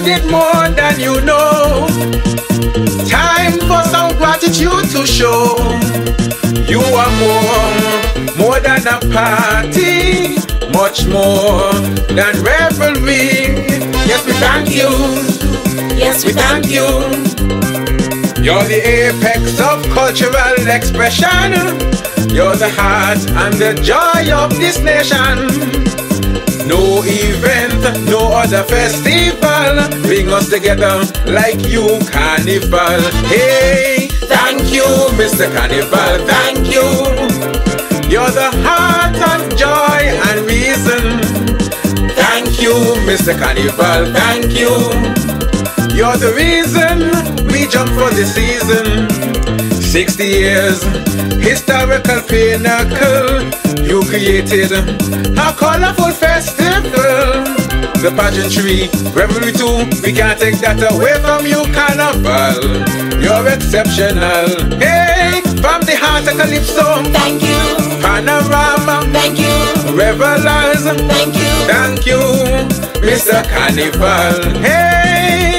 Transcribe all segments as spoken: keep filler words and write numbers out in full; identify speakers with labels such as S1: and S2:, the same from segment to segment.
S1: did more than you know. Time for some gratitude to show. You are more, more than a party, much more than revelry. Yes, we thank you.
S2: Yes, we thank you.
S1: You're the apex of cultural expression. You're the heart and the joy of this nation. No event, no other festival bring us together like you, Carnival. Hey, thank you, Mister Carnival, thank you. You're the heart and joy and reason. Thank you, Mister Carnival, thank you. You're the reason we jump for the season. Sixty years, historical pinnacle. You created a colorful festival. The pageantry, revelry too, we can't take that away from you, Carnival. You're exceptional. Hey, from the heart of Calypso.
S2: Thank you.
S1: Panorama.
S2: Thank you.
S1: Revelers.
S2: Thank you.
S1: Thank you, Mister Carnival. Hey.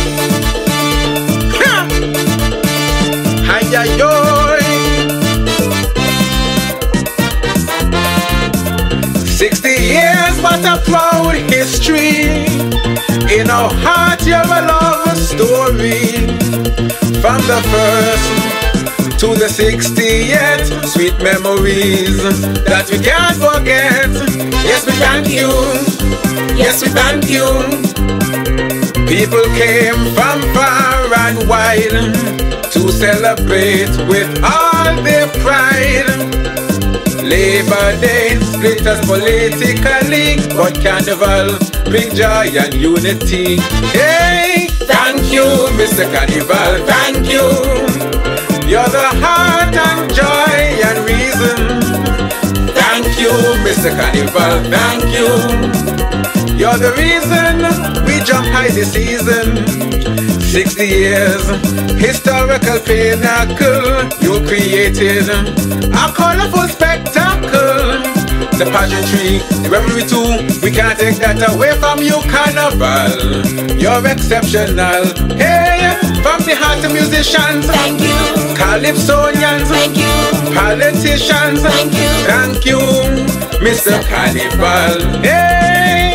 S1: Sixty years, what a proud history. In our heart, you're a love story. From the first to the sixtieth, sweet memories that we can't forget. Yes, we thank you. Yes, we thank you. People came from far and wide to celebrate with all their pride. Labor Day split us politically, but Carnival bring joy and unity. Hey, thank you, Mister Carnival, thank you. You're the heart and joy and reason. Thank you, Mister Carnival, thank you. You're the reason we jump high this season. Sixty years, historical pinnacle. You created a colorful spectacle. The pageantry, the revelry too, we can't take that away from you, Carnival. You're exceptional. Hey, from the heart of musicians.
S2: Thank you.
S1: Calypsonians.
S2: Thank you.
S1: Politicians.
S2: Thank you.
S1: Thank you, Mister Carnival. Hey,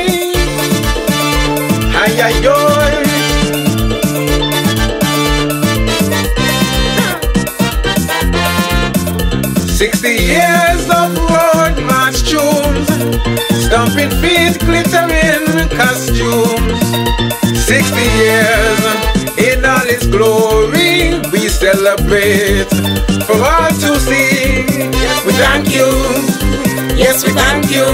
S1: hi, hi, yo. Sixty years of road march tunes, stomping feet, glittering costumes. Sixty years in all its glory, we celebrate for all to see. Yes, we thank you. Yes, we thank you.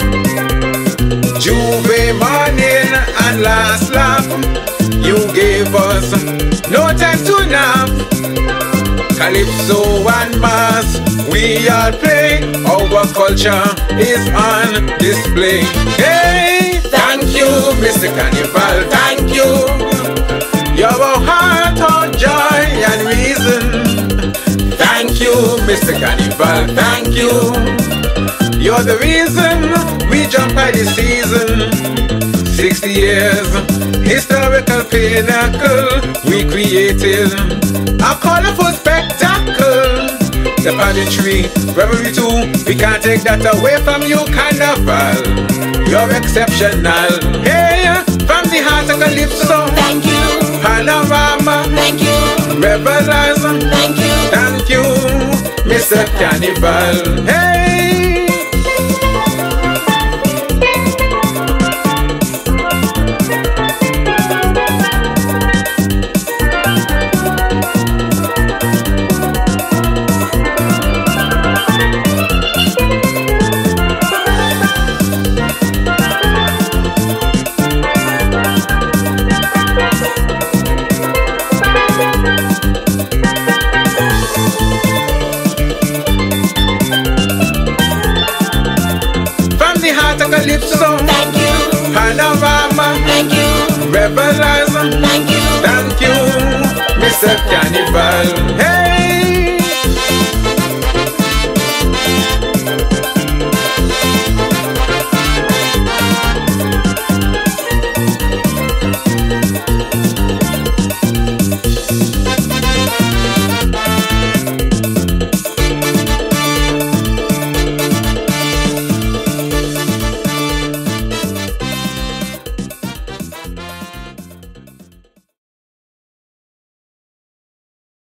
S1: Juve morning and last lap, you gave us no time to nap. Calypso and mass, we all play. Our culture is on display. Hey, thank you, Mister Carnival, thank you. You're our heart, our joy and reason. Thank you, Mister Carnival, thank you. You're the reason we jump by the season. Sixty years, historical pinnacle. We created a colorful spectacle. The pageantry, revelry too, we can't take that away from you, Carnival. You're exceptional. Hey, from the heart of Calypso.
S2: Thank you.
S1: Panorama.
S2: Thank you.
S1: Revelers.
S2: Thank you.
S1: Thank you, Mister Carnival. Hey.